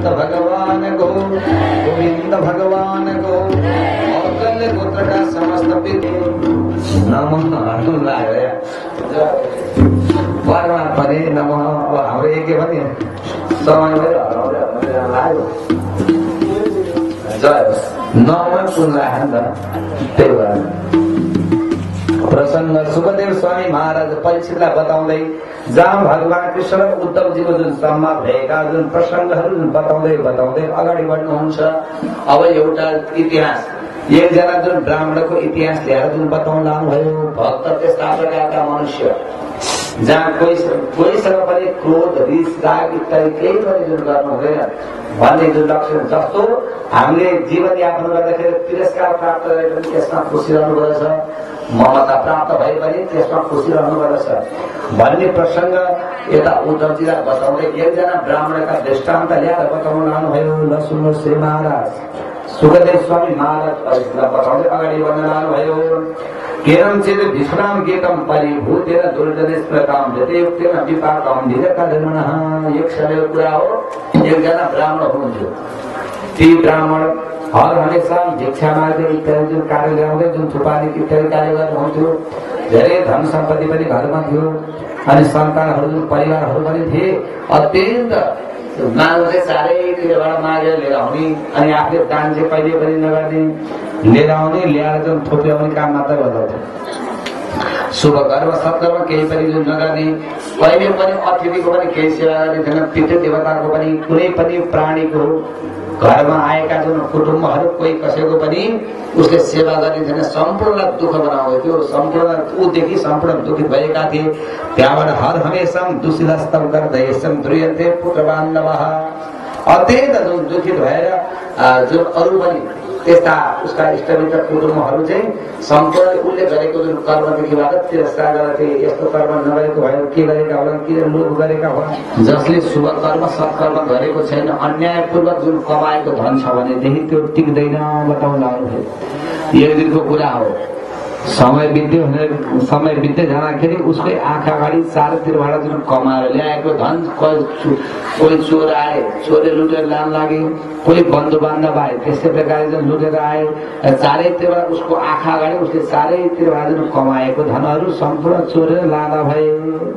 भगवान को, गोविंद भगवान को, मौकल्य गोत्र का समस्त पितृ नमः हनुलाय परमात्मने नमः। अब हाम्रो एक के भने समय लाग्यो जय नमः पुनः त्यही भएर प्रसन्न सुखदेव स्वामी महाराज परीक्षितलाई बताउँदै जहाँ भगवान कृष्ण र उद्धवजीको जुन सम्वाद भएका जुन प्रसङ्गहरू जुन बताउँदै अगाडि बढ्नुहुन्छ। अब एउटा इतिहास एकजना जुन ब्राह्मणको इतिहास ल्याएर जुन बताउन लानुभयो। भक्त त्यस्ता प्रकारका मनुष्य जहाँ कोहीसँग पनि क्रोध रिस राग इत्यादि केही पनि जुन गर्नु हुँदैन भन्ने जुन लक्षण, जस्तो हामीले जीवनयापन गर्दाखेरि तिरस्कार प्राप्त गरे पनि त्यसमा खुसी रहनुपर्दछ, ममता प्राप्त भए पनि त्यसमा खुसी रहनुपर्दछ भन्ने प्रसङ्ग यता उद्धवजीलाई बताउँदै एकजना ब्राह्मणका दृष्टान्त ल्याएर बताउन लानुभयो। ल सुन्नुहोस् श्री महाराज सुखदेव स्वामी महाराज बताउँदै अगाडि बढ्न लानुभयो। केरम चेत विश्राम गेतम परिभूतेन दुर्जनेस्प्रताम जतेयुक्तेन विपाकम धीरकाधर्मणः। एक समयको कुरा हो, एकजना ब्राह्मण हुनुहुन्थ्यो। ती ब्राह्मण हर हमेशा भिक्षा माग्दै इत्यादि जुन कार्य ल्याउँदै जुन थुपानी इत्यादि कार्य गर्नुहुन्थ्यो। धेरै धन सम्पत्ति पनि घरमा थियो अनि सन्तानहरू जुन परिवारहरू पनि थिए। अत्यन्त माग्दै चारैतिरबाट मागेर लिएर आउने अनि आफूले दान चाहिँ कहिले पनि नगर्ने, लिएर आउने ल्याएर जुन थोप्याउने काम मात्रै गर्दथ्यो। शुभ कर्म सत्कर्म केही पनि जुन नगर्ने, कहिले पनि अतिथिको पनि केही सेवा गर्ने थिएन, पितृ देवताको पनि कुनै पनि प्राणीको घरमा आएका जुन कुटुम्बहरू कोही कसैको पनि उसले सेवा गर्ने थिएन, सम्पूर्ण दुःख बनाउँदै थियो। सम्पूर्ण ऊदेखि सम्पूर्ण दुखित भएका थिए। त्यहाँबाट हर हमेशा दुषितस्तम गर्दै द्रुयन्ते पुत्रबान्धवः। अत्यन्त जुन दुखित भएर जुन अरू पनि त्यस्ता उसका इष्टमित्र कुटुम्बहरू चाहिँ सम्पूर्ण उसले गरेको जुन कर्मदेखिबाट तिरस्कार गर्थे। यस्तो कर्म नगरेको भएर के गरेका होला, किन लोभ गरेका होला। जसले शुभ कर्म सत्कर्म गरेको छैन, अन्यायपूर्वक जुन कमाएको धन छ भनेदेखि त्यो टिक्दैन बताउन लाग्नुभयो। एक दिनको कुरा हो, समय बित्दै जाँदाखेरि उसकै आँखा अगाडि चारैतिरबाट जुन कमाएर ल्याएको धन, कोही चोर आए, चोरले लुटेर लान लागे, कोही बन्धु बान्धव आए त्यस्तै प्रकारले जुन लुटेर आए। चारैतिरबाट उसको आँखा अगाडि उसले चारैतिरबाट जुन कमाएको धनहरू सम्पूर्ण चोरेर लाँदा भए।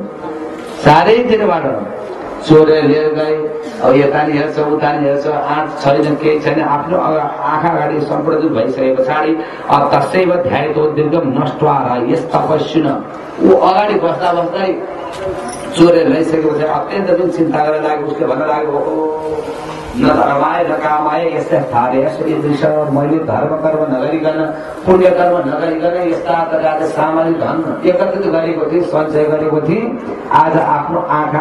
चारैतिरबाट चोरेर लिएर गए। अब यतानी हेर्छ उतानी हेर्छ, आँट छैन केही छैन, आफ्नो आँखा अगाडि सम्पूर्ण जुन भइसके पछाडि अब तस्सैव ध्यायतो दीर्घम नष्टवार यस तपस्विन। ऊ अगाडि बस्दा बस्दै चोरेर ल्याइसकेपछि अत्यन्त जुन चिन्ता गरेर लाग्यो। उसले भन्न लाग्यो न धर्माय न कामाय यस्ता थारे यसो मैले धर्म कर्म नगरिकन पुण्य कर्म नगरिकन यस्ता प्रकारले सामान्य धन एकत्रित गरेको थिएँ, सञ्चय गरेको थिएँ। आज आफ्नो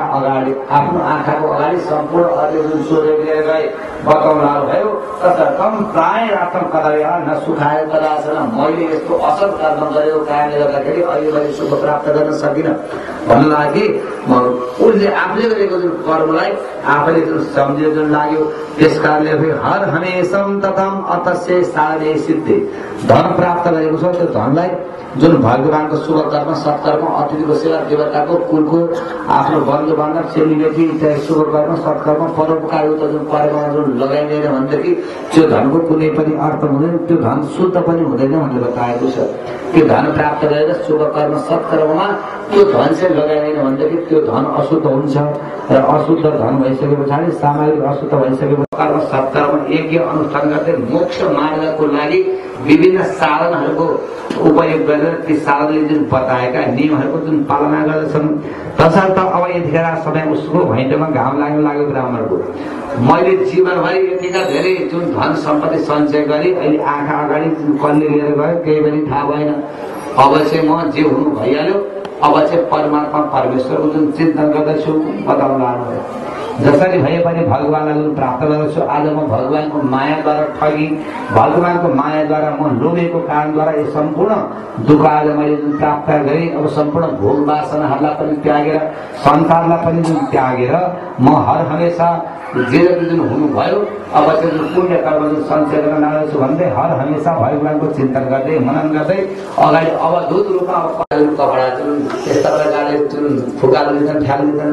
आँखाको अगाडि सम्पूर्ण अरूले जुन चोरेर लिएर गए बताउन लाग्नुभयो। तसर्थ प्राय रातम कदा न सुखायो कदाचन। मैले यस्तो असल कर्म गरेको कारणले गर्दाखेरि अहिले मैले सुख प्राप्त गर्न सकिनँ भन्नु लागि उसले आफूले गरेको जुन कर्मलाई आफैले जुन सम्झेर जुन लाग्यो। त्यस कारणले हर हमेशम तथम अतस्य साधे सिद्धे। धन प्राप्त गरेको छ, त्यो धनलाई जुन भगवानको शुभ कर्म सत्कर्म अतिथिको सेवा देवताको कुलको आफ्नो बन्धु बान्धव चेलीबेटी इत्यादि शुभ कर्म सत्कर्म परोपकारयुक्त जुन कर्ममा जुन लगाइँदैन भनेदेखि त्यो धनको कुनै पनि अर्थ हुँदैन, त्यो धन शुद्ध पनि हुँदैन भनेर बताएको छ। त्यो धन प्राप्त गरेर शुभ कर्म सत्कर्ममा त्यो धन चाहिँ लगाइँदैन भनेदेखि त्यो धन अशुद्ध हुन्छ र अशुद्ध धन भइसके पछाडि सामाजिक अशुद्ध भइसकेपछि कर्म सत्कर्म यज्ञ अनुष्ठान गर्दै मोक्ष मार्गको लागि विभिन्न साधनहरूको उपयोग गरेर ती साधनले जुन बताएका नियमहरूको जुन पालना गर्दछन्। तसर्थ अब यतिखेर समय उसको भैँटोमा घाम लाग्यो ब्राह्मणको। मैले जीवनभरि यतिका धेरै जुन धन सम्पत्ति सञ्चय गरी अहिले आँखा अगाडि कसले लिएर गयो केही पनि थाहा भएन। अब चाहिँ म जे हुनु भइहाल्यो, अब चाहिँ परमात्मा परमेश्वरको जुन चिन्तन गर्दछु बताउन लाग्नुभयो। जसरी भए पनि भगवानलाई जुन प्राप्त गर्छु, आज म भगवानको मायाद्वारा ठगी, भगवानको मायाद्वारा म लोभेको कारणद्वारा यो सम्पूर्ण दुःख आज मैले जुन प्राप्त गरेँ। अब सम्पूर्ण भोग वासनाहरूलाई पनि त्यागेर संसारलाई पनि जुन त्यागेर म हर हमेशा जे जति जुन हुनुभयो अब चाहिँ जुन पुण्य कर्म जुन सञ्चय गर्न लाग्छु भन्दै हर हमेसा भगवानको चिन्तन गर्दै मनन गर्दै अगाडि अवधूत रूपमा कपडा जुन त्यस्ता प्रकारले जुन फुकाल दिन्छन् फ्याल दिन्छन्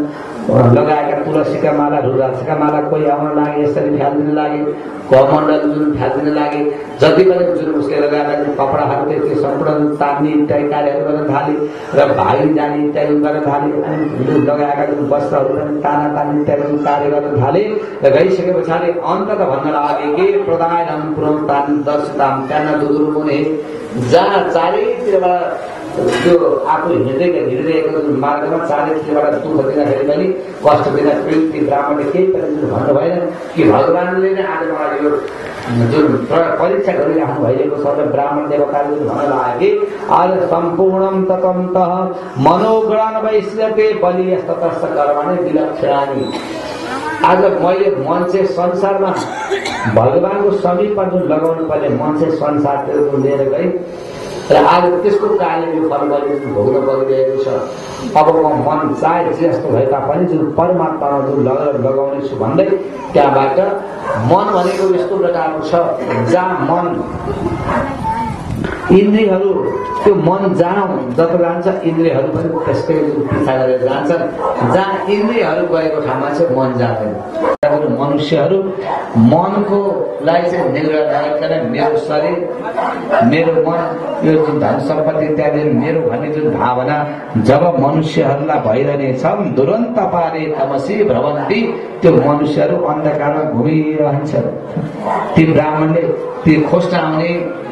लगाएका तुलसीका माला रुद्राक्षका माला कोही आउन लागे, यसरी फ्याल्दिन लागे, कमण्डल जुन फ्याल्दिन लागे, जति पनि जुन उसले लगाएका जुन कपडाहरू थियो त्यो सम्पूर्ण तान्ने इत्यादि कार्यहरू गर्न थाले र भागी जाने इत्यादि गर्न थाले। अनि लगाएका जुन वस्त्रहरू पनि ताना तान्ने इत्यादि कार्य गर्न थाले र गइसके पछाडि अन्तत भन्न लागे कि प्रदायनम पुरम दर्शताम त्यान्न दुर्मुने, जहाँ चारैतिरबाट त्यो आफू हिँडिरहेको जुन मार्गमा चारैतिरबाट दुःख दिँदाखेरि पनि कष्ट दिँदाखेरि ती ब्राह्मणले केही पनि जुन भन्नु भएन कि भगवानले नै आज मलाई यो जुन परीक्षा गरिराख्नु भइरहेको छ र ब्राह्मण देवताले जुन भन्न लागे आज सम्पूर्णम ततन्तः मनोगणन वैश्यते बलियस्ततस्स कर्माणि विलक्षणानि। आज मैले मान्छे संसारमा भगवानको समीपमा जुन लगाउनु पर्ने मान्छे संसारतिर जुन लिएर गएँ र आज त्यसको कारणले यो फल मैले भोग्न परिरहेको छ। अब म मन चाहे जस्तो भए तापनि जुन परमात्मामा जुन लगाउने छु भन्दै त्यहाँबाट मन भनेको यस्तो प्रकारको छ जहाँ मन इन्द्रियहरू त्यो मन जहाँ जब जान्छ इन्द्रियहरू पनि त्यसकै पिछा गरेर जान्छन्। जहाँ इन्द्रियहरू गएको ठाउँमा चाहिँ मन जाँदैन। मनुष्यहरू मनको लागि चाहिँ निग्रह नगरिकन मेरो शरीर मेरो मन यो जुन धन सम्पत्ति इत्यादि मेरो भन्ने जुन भावना जब मनुष्यहरूलाई भइरहनेछन् दुरन्त पारे तमसी भ्रमन्ती, त्यो मनुष्यहरू अन्धकारमा घुमिरहन्छन्। ती ब्राह्मणले ती खोज्न आउने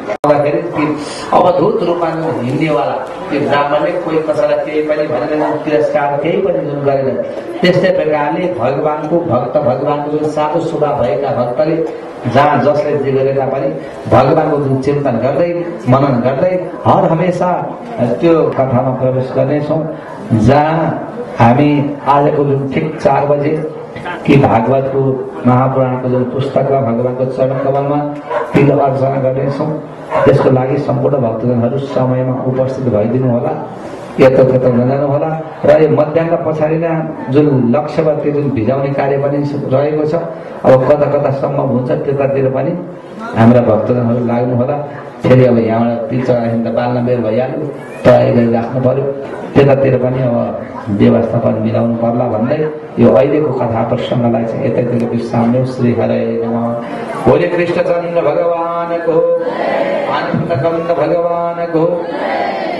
अवधूत रूपमा हिँड्नेवाला त्यो ब्राह्मणले कोही कसैलाई केही पनि भनेन, तिरस्कार केही पनि जुन गरेन। त्यस्तै प्रकारले भगवानको भक्त भगवानको जुन साधु स्वभाव भएका भक्तले जहाँ जसले जे गरे तापनि भगवानको जुन चिन्तन गर्दै मनन गर्दै हर हमेसा त्यो कथामा प्रवेश गर्नेछौँ जहाँ हामी आजको जुन ठिक 4 बजे कि भागवतको महापुराणको जुन पुस्तकमा भगवानको चरण कमलमा तिलो अर्चना गर्नेछौँ। त्यसको लागि सम्पूर्ण भक्तजनहरू समयमा उपस्थित भइदिनु होला, यतात्यता नजानु होला र यो मध्याह्न पछाडि नै जुन लक्ष्यवती जुन भिजाउने कार्य पनि रहेको छ। अब कता कता सम्भव हुन्छ त्यतातिर पनि हाम्रा भक्तजनहरू लाग्नु होला। फेरि अब यहाँबाट ती चढाइ त बाल्न बेर भइहाल्यो, तयारी गरिराख्नु पर्यो, त्यतातिर पनि अब व्यवस्थापन मिलाउनु पर्ला भन्दै यो अहिलेको कथा प्रसङ्गलाई चाहिँ यतैतिर विश्राम दिउँ। श्री हरे नमः। बोले कृष्णचन्द्र भगवानको, आनन्दकन्द भगवानको।